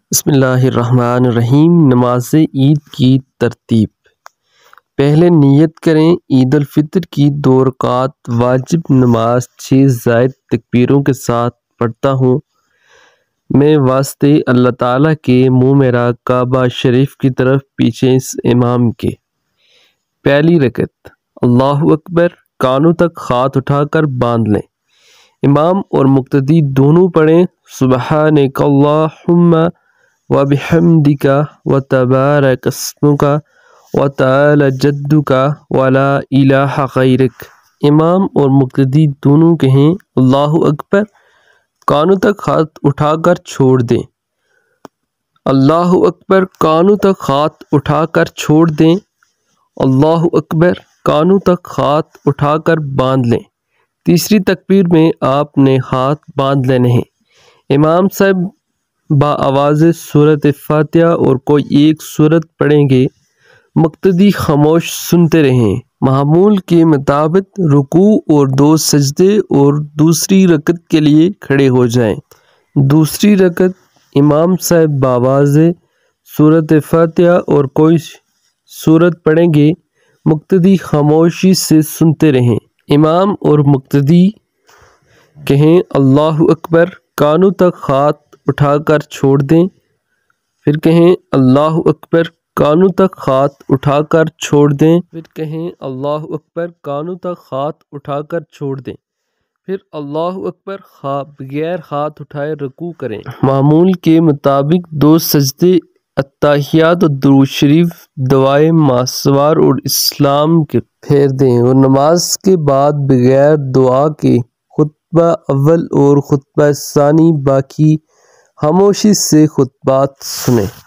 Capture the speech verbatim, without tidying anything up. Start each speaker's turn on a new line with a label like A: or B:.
A: بسم اللہ الرحمن الرحیم۔ نماز عید کی ترتیب۔ پہلے نیت کریں عید الفطر کی دو رکعت واجب نماز چھ زائد تکبیروں کے ساتھ پڑھتا ہوں میں واسطے اللہ تعالیٰ کے منہ میرا کعبہ شریف کی طرف پیچھے اس امام کے۔ پہلی رکعت اللہ اکبر، کانوں تک ہاتھ اٹھا کر باندھ لیں۔ امام اور مقتدی دونوں پڑھیں سبحانک اللہم وبحمدک وتبارک اسمک وتعالی جدک ولا الہ غیرک۔ امام اور مقتدی دونوں کہیں اللہ اکبر، کانوں تک ہاتھ اٹھا کر چھوڑ دیں۔ اللہ اکبر، کانوں تک ہاتھ اٹھا کر چھوڑ دیں۔ اللہ اکبر، کانوں تک ہاتھ اٹھا کر باندھ لیں۔ تیسری تکبیر میں آپ نے ہاتھ باندھ لینے ہیں۔ امام صاحب بآواز سورۃ فاتحہ اور کوئی ایک سورت پڑھیں گے، مقتدی خاموش سنتے رہیں۔ معمول کے مطابق رکوع اور دو سجدے اور دوسری رکعت کے لیے کھڑے ہو جائیں۔ دوسری رکعت امام صاحب بآواز سورۃ فاتحہ اور کوئی سورت پڑھیں گے، مقتدی خاموشی سے سنتے رہیں۔ امام اور مقتدی کہیں اللہ اکبر، کانوں تک ہاتھ اٹھا کر چھوڑ دیں، پھر کہیں اللہ اکبر، کانوں تک ہاتھ اٹھا کر چھوڑ دیں، پھر کہیں اللہ اکبر، کانوں تک ہاتھ اٹھا کر چھوڑ دیں، پھر اللہ اکبر، بغیر ہاتھ اٹھائے رکوع کریں۔ معمول کے مطابق دو سجدے، اتحیات اور درود شریف، دعائے ماسوار اور اسلام کے پھیر دیں اور نماز کے بعد بغیر دعا کے خطبہ اول اور خطبہ ثانی باقی خاموشی سے خطبات سنیں۔